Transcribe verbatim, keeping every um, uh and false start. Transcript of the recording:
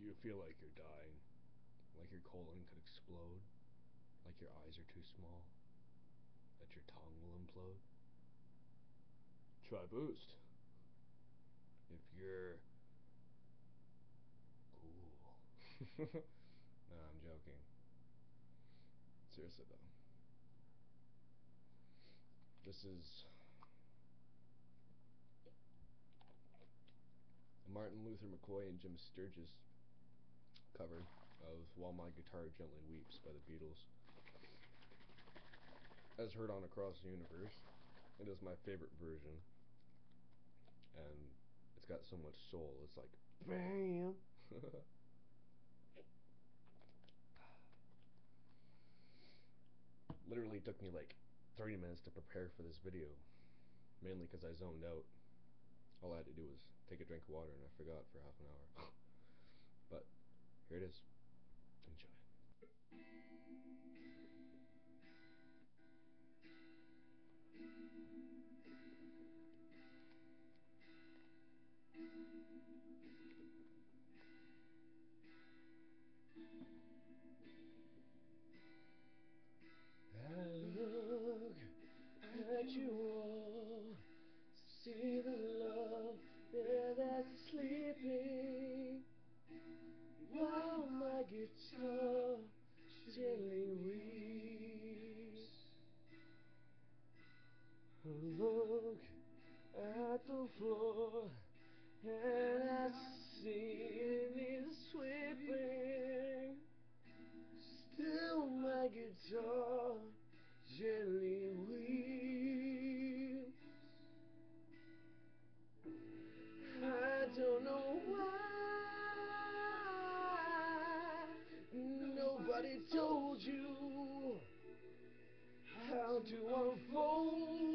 Do you feel like you're dying? Like your colon could explode? Like your eyes are too small? That your tongue will implode? Try Boost. If you're cool. No, I'm joking. Seriously though. This is a Martin Luther McCoy and Jim Sturgis cover of While My Guitar Gently Weeps by the Beatles. As heard on Across the Universe, it is my favorite version, and it's got so much soul. It's like BAM. Literally took me like thirty minutes to prepare for this video, mainly because I zoned out. All I had to do was take a drink of water and I forgot for half an hour. But here it is. Enjoy. I look at you all, see the love there that's sleeping, while my guitar gently weeps. I look at the floor and I see it is sweeping. Still my guitar gently weeps. I don't know why nobody told you how to unfold